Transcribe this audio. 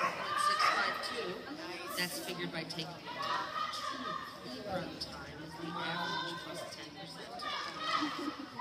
4.652. That's figured by taking the top 2 heat run time as the average plus 10%.